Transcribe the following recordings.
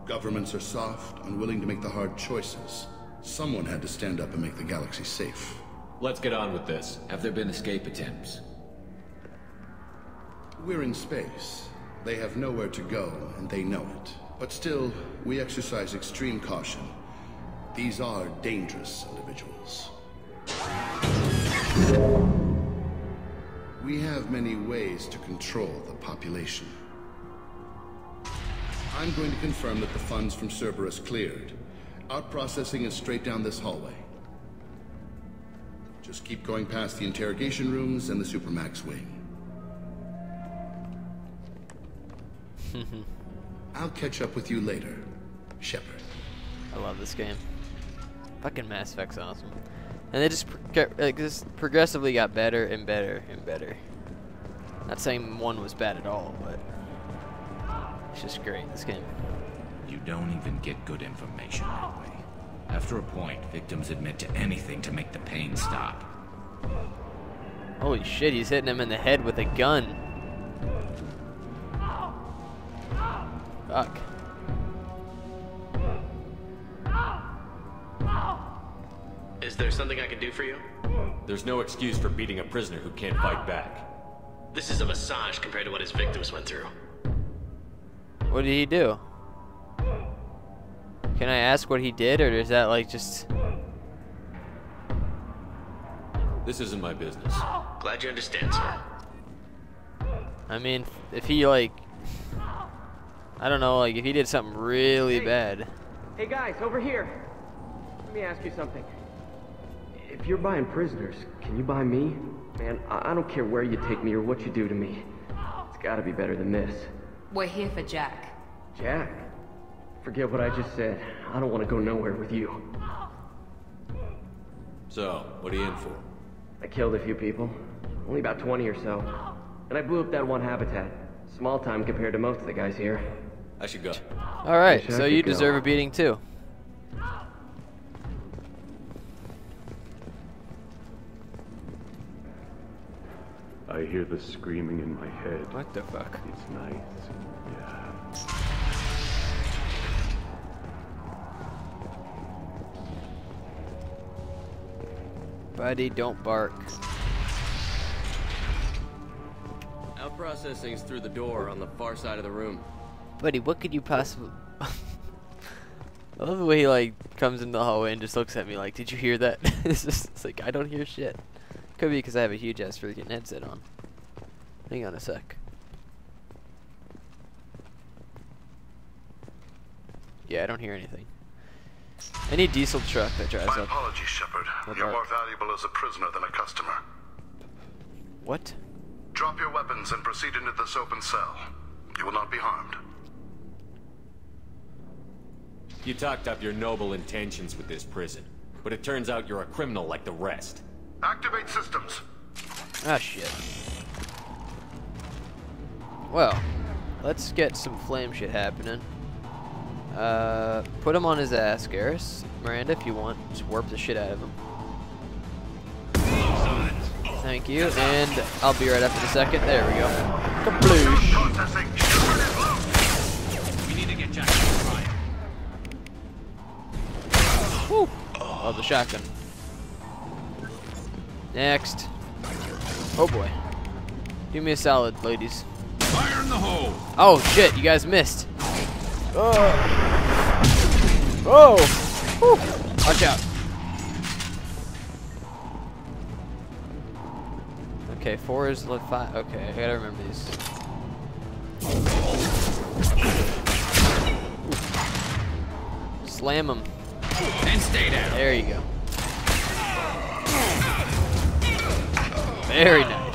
Governments are soft, unwilling to make the hard choices. Someone had to stand up and make the galaxy safe. Let's get on with this. Have there been escape attempts? We're in space. They have nowhere to go, and they know it. But still, we exercise extreme caution. These are dangerous individuals. We have many ways to control the population. I'm going to confirm that the funds from Cerberus cleared. Out processing is straight down this hallway. Just keep going past the interrogation rooms and the Supermax wing. I'll catch up with you later, Shepard. I love this game. Fucking Mass Effect's awesome. And they just progressively got better and better and better. Not saying one was bad at all, but it's just great, this game. You don't even get good information that way. After a point, victims admit to anything to make the pain stop. Holy shit, he's hitting him in the head with a gun. Fuck. Is there something I can do for you? There's no excuse for beating a prisoner who can't fight back. This is a massage compared to what his victims went through. What did he do? Can I ask what he did, or is that like just... This isn't my business. Glad you understand, sir. I mean, if he like... I don't know, like if he did something really bad. Hey guys, over here. Let me ask you something. If you're buying prisoners, can you buy me? Man, I don't care where you take me or what you do to me. It's gotta be better than this. We're here for Jack. Jack? Forget what I just said. I don't want to go nowhere with you. So, what are you in for? I killed a few people. Only about 20 or so. And I blew up that one habitat. Small time compared to most of the guys here. I should go. Alright, Wish I so could you go. deserve a beating too. I hear the screaming in my head. What the fuck? It's nice. Yeah. Buddy, don't bark. Out processing's through the door on the far side of the room. Buddy, what could you possibly... I love the way he like comes in the hallway and just looks at me like, did you hear that? It's like, I don't hear shit. Could be because I have a huge ass freaking headset on. Hang on a sec. Yeah, I don't hear anything. Any diesel truck that drives My up. apologies, Shepard. You're more valuable as a prisoner than a customer. What? Drop your weapons and proceed into this open cell. You will not be harmed. You talked up your noble intentions with this prison, but it turns out you're a criminal like the rest. Activate systems. Ah, shit. Well, let's get some flame shit happening. Put him on his ass, Garrus. Miranda, if you want, just warp the shit out of him. Thank you, and I'll be right up in a second. There we go. Kabloosh. Processing. We need to get Jack to the fire. Woo. Oh, the shotgun. Next. Oh boy. Do me a solid, ladies. Fire in the hole! Oh shit, you guys missed. Oh! Woo. Watch out. Okay, 4 is like 5. Okay, I gotta remember these. Slam them. And stay down. There you go. Very nice.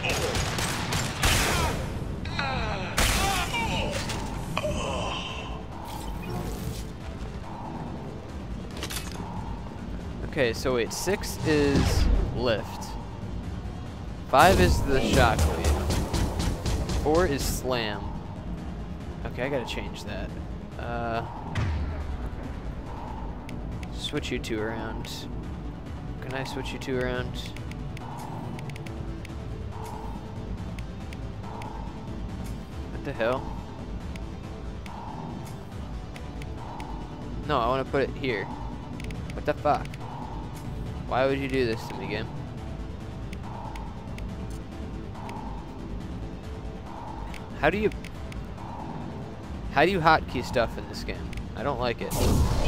Okay, so wait, 6 is lift. 5 is the shockwave. 4 is slam. Okay, I gotta change that. Switch you two around. Can I switch you two around? What the hell? No, I want to put it here. What the fuck? Why would you do this to me, game? How do you hotkey stuff in this game? I don't like it.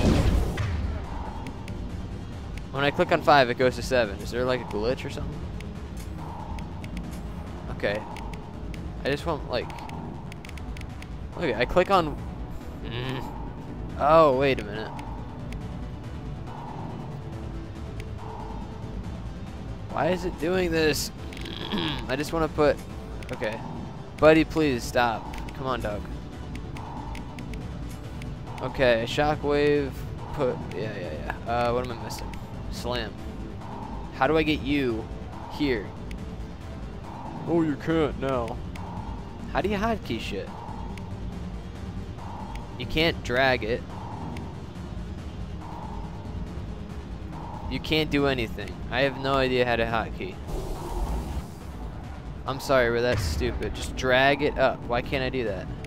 When I click on 5, it goes to 7. Is there like a glitch or something? Okay. I just want like. Okay, I click on. Oh, wait a minute. Why is it doing this? I just want to put. Okay. Buddy, please stop. Come on, dog. Okay, shockwave. Put. Yeah. What am I missing? Slam. How do I get you here? Oh, you can't now. How do you hotkey shit? You can't drag it. You can't do anything. I have no idea how to hotkey. I'm sorry, but that's stupid. Just drag it up. Why can't I do that?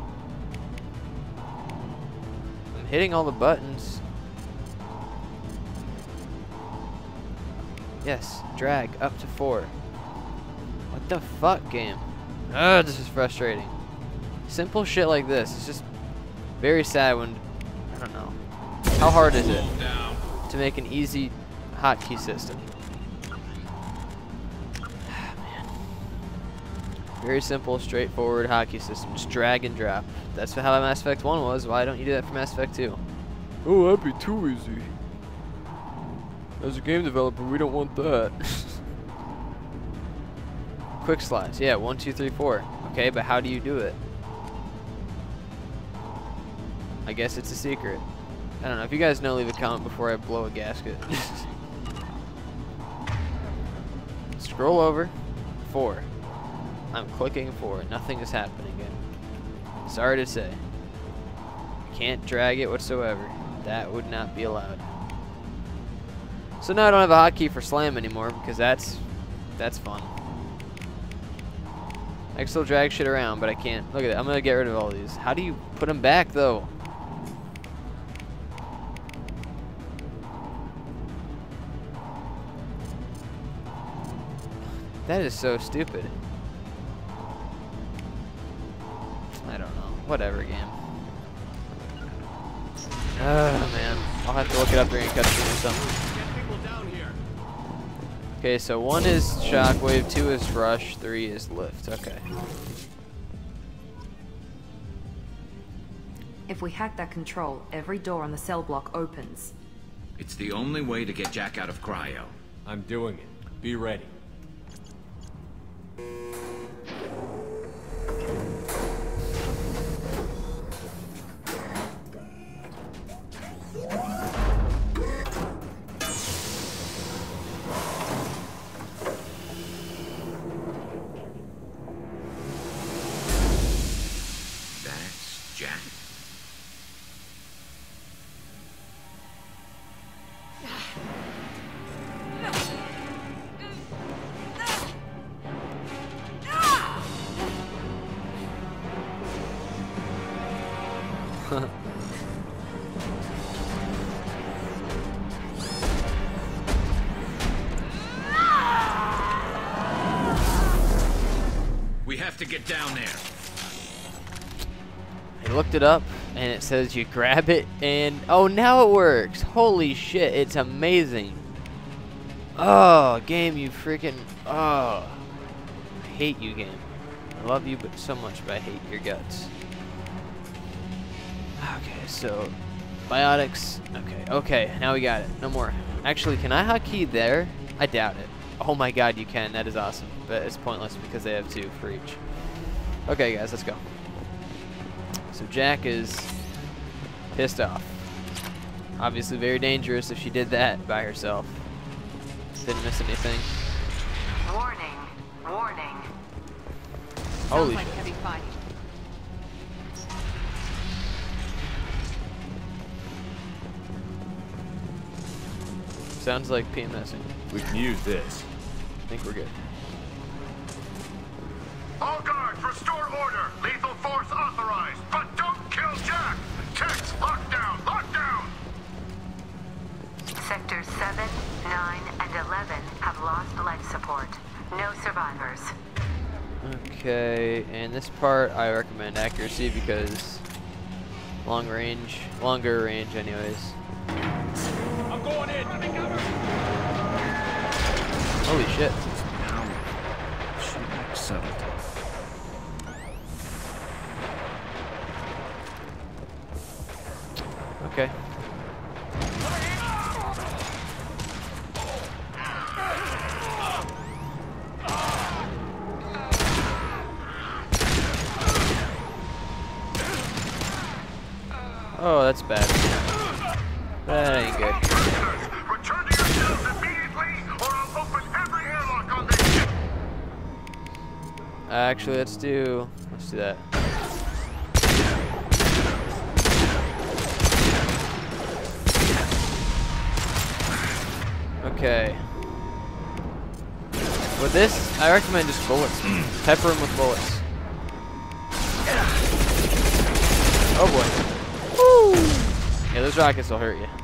I'm hitting all the buttons. Yes, drag up to 4. What the fuck, game? Ugh, this is frustrating. Simple shit like this. It's just very sad when, I don't know. How hard is it to make an easy hotkey system? Man. Very simple, straightforward hotkey system. Just drag and drop. That's how Mass Effect 1 was. Why don't you do that for Mass Effect 2? Oh, that'd be too easy. As a game developer, we don't want that. Quick slides. Yeah, 1, 2, 3, 4. Okay, but how do you do it? I guess it's a secret. I don't know. If you guys know, leave a comment before I blow a gasket. Scroll over. 4. I'm clicking 4. Nothing is happening again. Sorry to say. Can't drag it whatsoever. That would not be allowed. So now I don't have a hotkey for slam anymore because that's fun. I can still drag shit around, but I can't. Look at that. I'm gonna get rid of all these. How do you put them back though? That is so stupid. I don't know. Whatever, game. Oh man, I'll have to look it up during a cutscene or something. Okay, so 1 is shockwave, 2 is rush, 3 is lift. Okay. If we hack that control, every door on the cell block opens. It's the only way to get Jack out of cryo. I'm doing it. Be ready. We have to get down there. I looked it up and it says you grab it and oh, now it works. Holy shit, it's amazing. Oh, game, you freaking I hate you, game. I love you but so much, but I hate your guts. Okay, so biotics. Okay, now we got it. No more. Actually, can I hotkey there? I doubt it. Oh my god, you can. That is awesome. But it's pointless because they have 2 for each. Okay, guys, let's go. So Jack is pissed off. Obviously very dangerous if she did that by herself. Didn't miss anything. Warning. Warning. Holy Sounds like shit. heavy fighting. Sounds like PMSing. We can use this. I think we're good. All guards, restore order. Lethal force authorized, but don't kill Jack. Text, lockdown, lockdown. Sectors 7, 9, and 11 have lost life support. No survivors. Okay, and this part I recommend accuracy because longer range anyways. I'm going in. Holy shit. Now, should act settled. Okay. Oh, that's bad. That ain't good. Return to your cells immediately, or I'll open every airlock on this ship. Actually, let's do that. Okay. With this, I recommend just bullets. Pepper them with bullets. Oh boy. Woo! Yeah, those rockets will hurt you.